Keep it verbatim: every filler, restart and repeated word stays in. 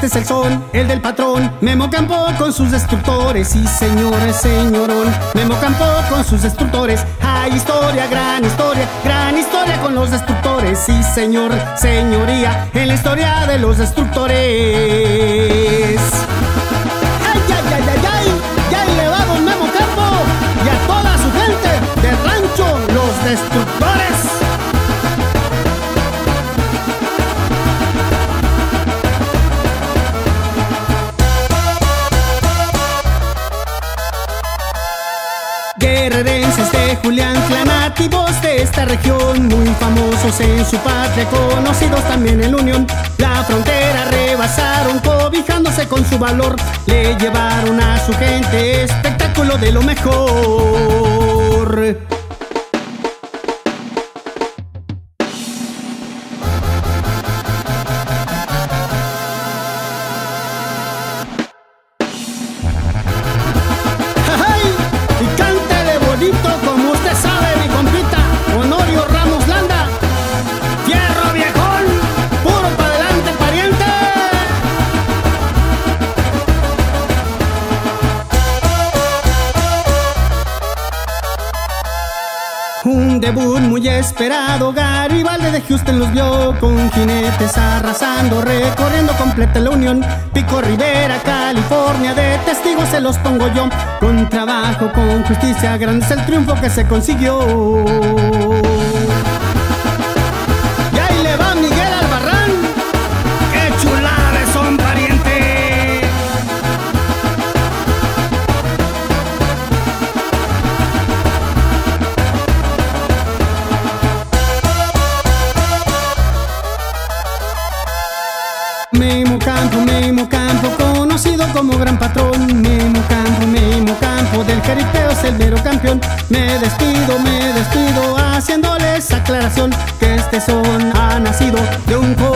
Este es el son, el del patrón Memo Campo con sus destructores. Sí, señores, señorón, Memo Campo con sus destructores. Hay historia, gran historia, gran historia con los destructores. Sí, señor, señoría, en la historia de los destructores. ¡Ay, ay, ay, ay, ay! ¡Ya le va don Memo Campo! Y a toda su gente del rancho, los destructores. Guerrerenses de Juliantla, nativos de esta región, muy famosos en su patria, conocidos también en la unión. La frontera rebasaron, cobijándose con su valor, le llevaron a su gente espectáculo de lo mejor. Como usted sabe, mi compita Honorio Ramos Landa. Fierro viejón, puro pa' adelante, pariente. Un debut muy esperado, Garibaldi de Houston los vio, con jinetes arrasando, recorriendo completa la unión. Pico Rivera, California, de testigos se los pongo yo. Con trabajo, con justicia, grande es el triunfo que se consiguió. Y ahí le va Miguel Albarrán. ¡Qué chulada de son, pariente! Memo Campo, Memo Campo, conocido como gran patrón. Memo Campo, Memo Campo, del jaripeo es el mero campeón. Me despido, me despido, haciéndoles aclaración que este son ha nacido de un